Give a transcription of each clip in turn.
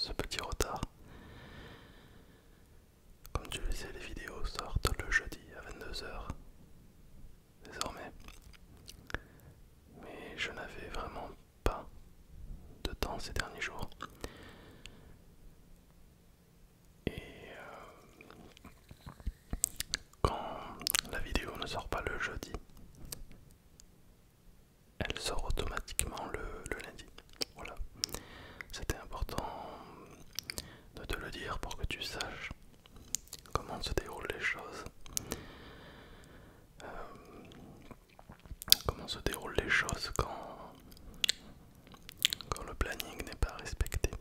ce petit retard. Comme tu le sais, les vidéos sortent le jeudi à 22 h désormais. Mais je n'avais vraiment pas de temps ces derniers jours. Et quand la vidéo ne sort pas le jeudi, elle sort automatiquement le lundi. Voilà. C'était important de te le dire pour que tu saches comment se déroulent les choses. Comment se déroulent les choses quand le planning n'est pas respecté.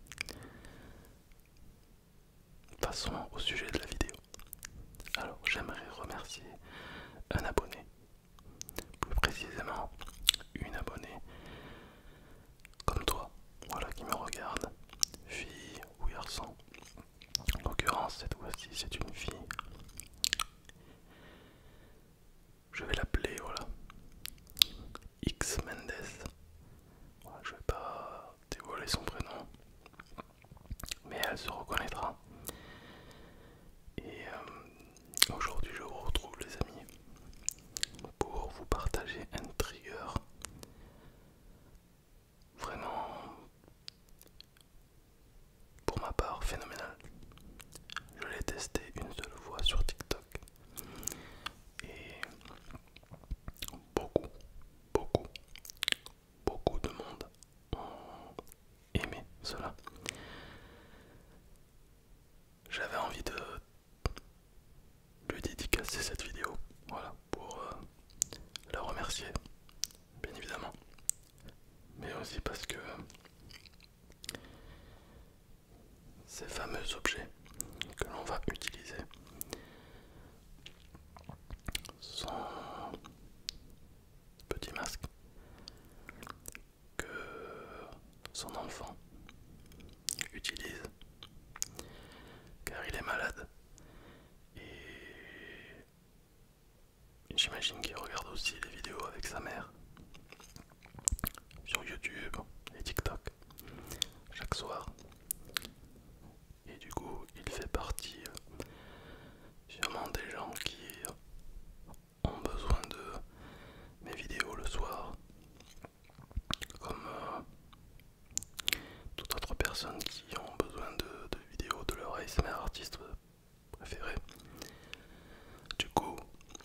Passons au sujet de la vidéo. Alors j'aimerais remercier un abonné, plus précisément une abonnée comme toi, voilà, qui me regarde, fille ou garçon. En l'occurrence, cette fois-ci, c'est une fille. Je vais l'appeler, voilà, X Mendes. Voilà, je vais pas dévoiler son prénom, mais elle se reconnaîtra. Et aujourd'hui, je vous retrouve, les amis, pour vous partager un trigger vraiment, pour ma part, phénoménal. Je l'ai testé une seule fois sur TikTok et beaucoup, beaucoup, beaucoup de monde ont aimé cela. J'avais envie de lui dédicacer cette vidéo, voilà, pour la remercier, bien évidemment, mais aussi parce que ces fameux objets que l'on va utiliser sont petits masques que son enfant utilise car il est malade et j'imagine qu'il regarde aussi les vidéos avec sa mère sur YouTube et TikTok chaque soir. Et du coup, il fait partie sûrement des gens qui ont besoin de mes vidéos le soir, comme toute autre personne qui ont besoin de vidéos de leur ASMR artiste préféré. Du coup,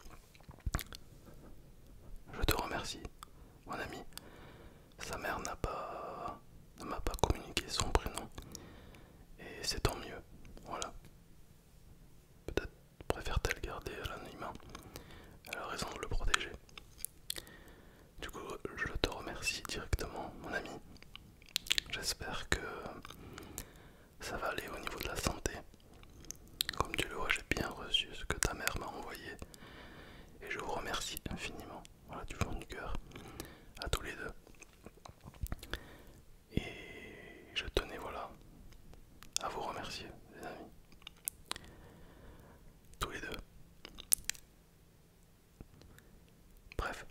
je te remercie, mon ami. Sa mère ne m'a pas communiqué son prénom et c'est tant mieux. Voilà. Peut-être préfère-t-elle garder l'anonymat. Elle a raison de le protéger. Du coup, je te remercie directement, mon ami. J'espère que ça va aller au niveau de la santé. Comme tu le vois, j'ai bien reçu ce que ta mère m'a envoyé. Et je vous remercie infiniment, voilà, du fond du cœur, à tous les deux. Et je tenais, voilà, à vous remercier, les amis. Tous les deux. Bref,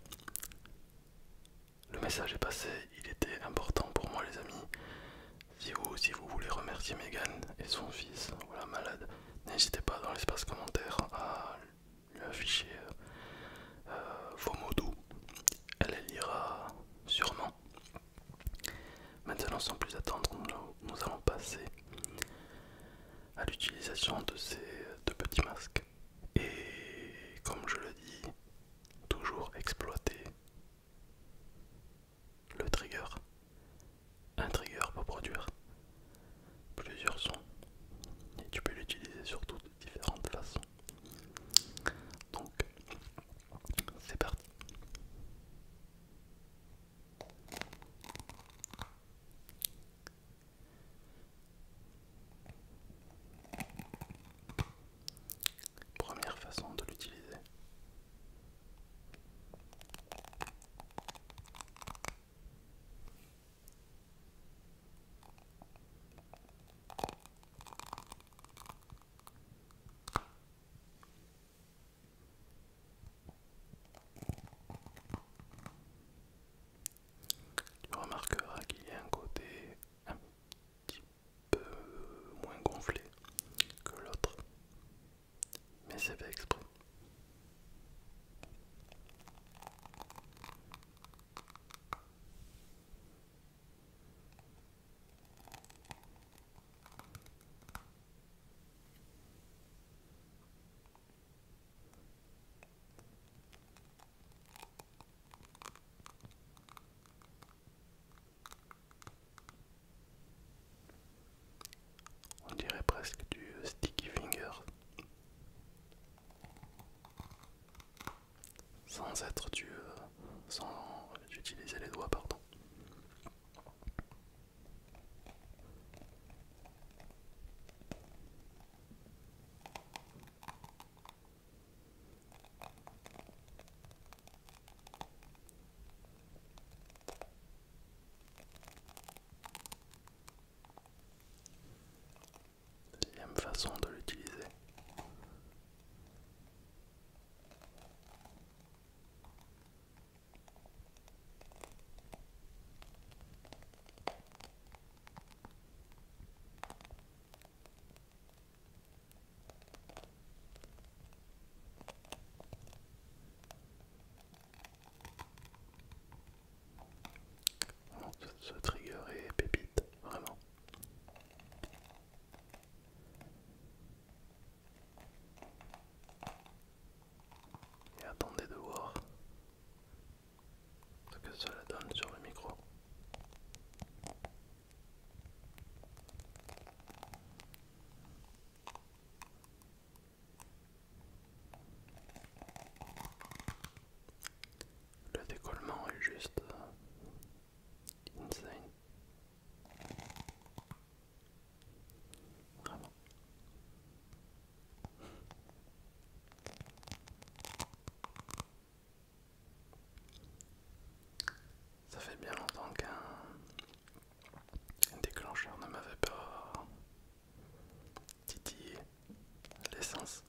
le message est passé, il était important pour moi, les amis. Si vous voulez remercier Megan et son fils, voilà, malade, n'hésitez pas dans l'espace commentaire à lui afficher vos mots doux. Elle les lira sûrement. Maintenant, sans plus attendre, nous allons passer à l'utilisation de ces deux petits masques. Et comme je le dis, toujours exploiter le trigger. Un trigger peut produire plusieurs sons et tu peux l'utiliser sur toutes différentes façons. Donc, c'est parti. presque du sticky finger. Sans être sans utiliser les doigts, pardon. Deuxième façon de l'utiliser. Ce trigger est pépite, vraiment. Et attendez de voir ce que cela donne sur le micro. Le décollement est juste insane. Vraiment. Ça fait bien longtemps qu'un déclencheur ne m'avait pas titillé l'essence.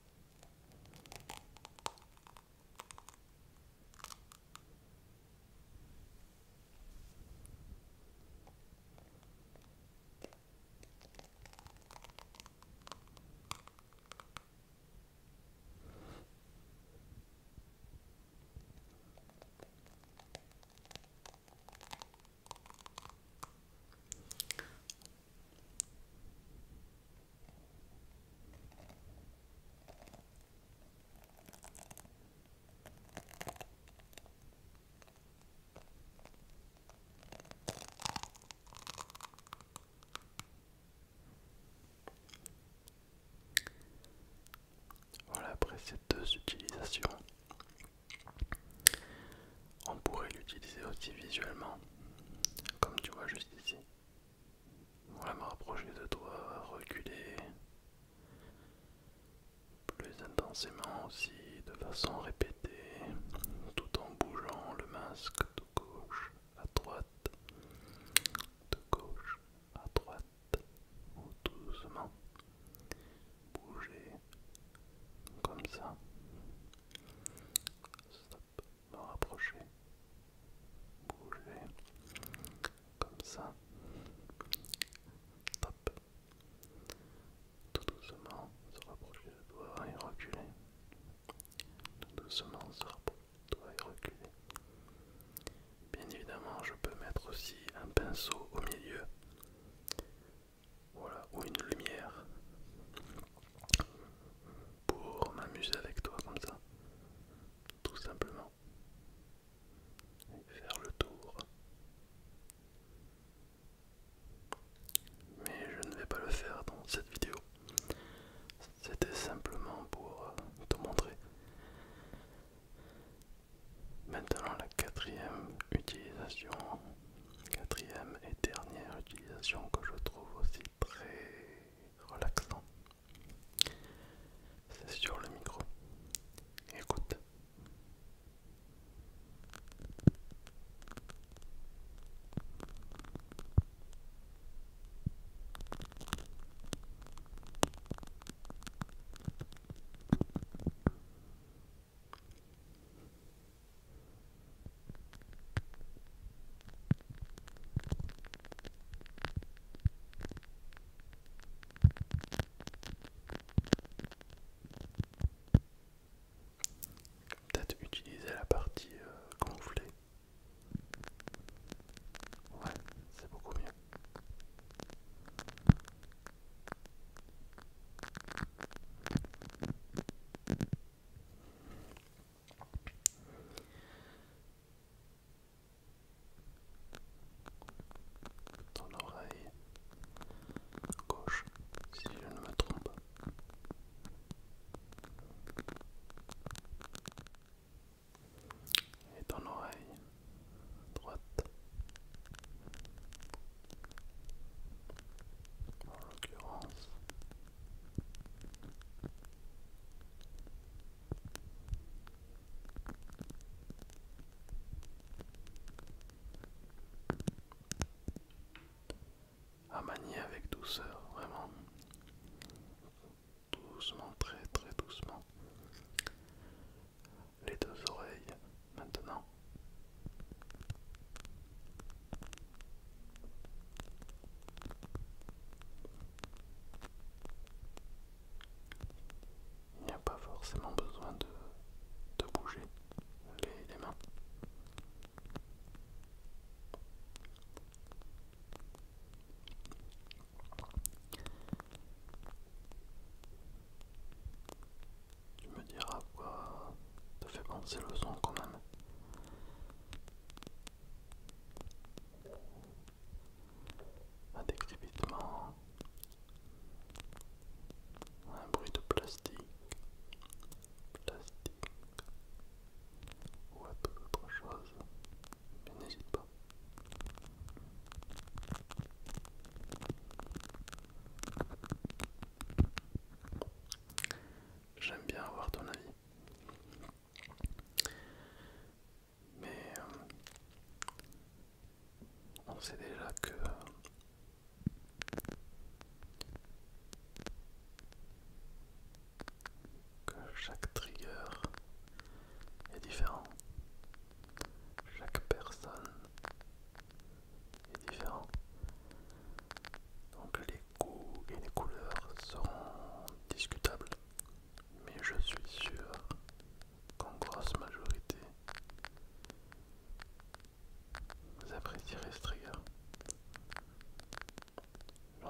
Voilà, après ces deux utilisations, on pourrait l'utiliser aussi visuellement, comme tu vois juste ici. Voilà, me rapprocher de toi, reculer plus intensément aussi, de façon répétée, tout en bougeant le masque de gauche à droite, de gauche à droite, ou tout doucement, bouger comme ça. Stop, me rapprocher, bouger comme ça. Stop, tout doucement se rapprocher de toi et reculer. Tout doucement se rapprocher de toi et reculer.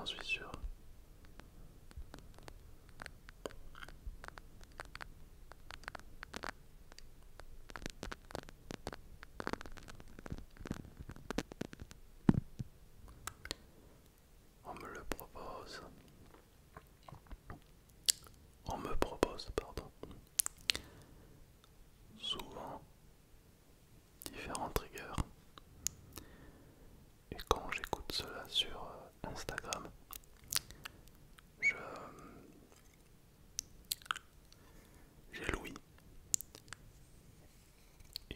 suis sûr. On me le propose. On me propose, pardon, souvent différents triggers. Et quand j'écoute cela sur Instagram, je j'ai l'ouïe. Et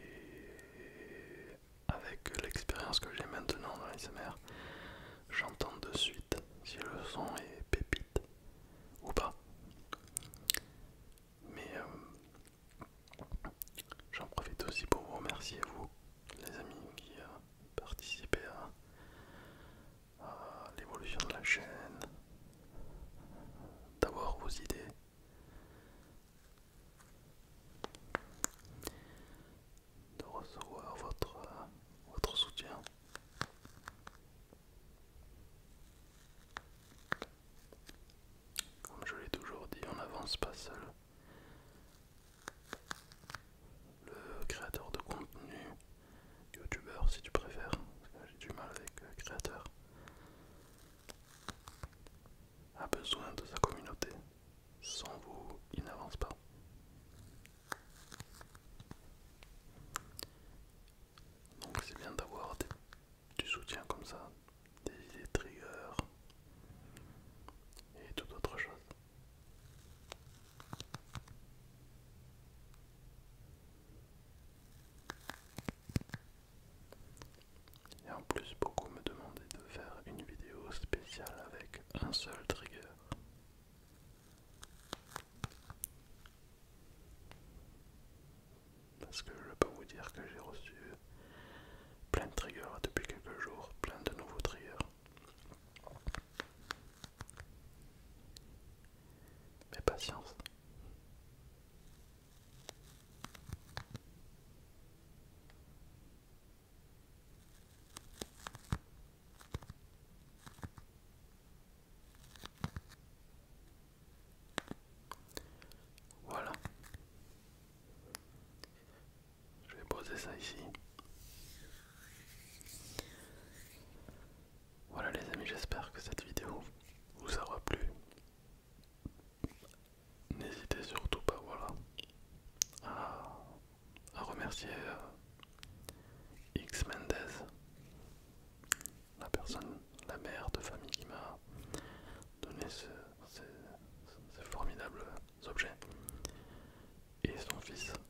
avec l'expérience que j'ai maintenant dans l'ASMR, j'entends de suite si le son est pépite ou pas. Mais j'en profite aussi pour vous remercier, vous, les amis qui participez à l'évolution de la chaîne, d'avoir vos idées. De recevoir votre soutien. Comme je l'ai toujours dit, on n'avance pas seul. Le créateur de contenu, youtubeur si tu préfères, parce que j'ai du mal avec créateur, a besoin de sa communauté. Sans vous, il n'avance pas. Donc c'est bien d'avoir du soutien comme ça, des idées triggers et toute autre chose. Et en plus, beaucoup me demandaient de faire une vidéo spéciale avec un seul trigger. Parce que je peux vous dire que j'ai reçu plein de triggers depuis quelques jours, plein de nouveaux triggers. Mais patience. Voilà. Je vais poser ça ici. Voilà les amis, j'espère que cette vidéo vous aura plu. N'hésitez surtout pas, voilà, à remercier X Mendez, la personne, la mère de famille qui m'a donné ces formidables objets, et son fils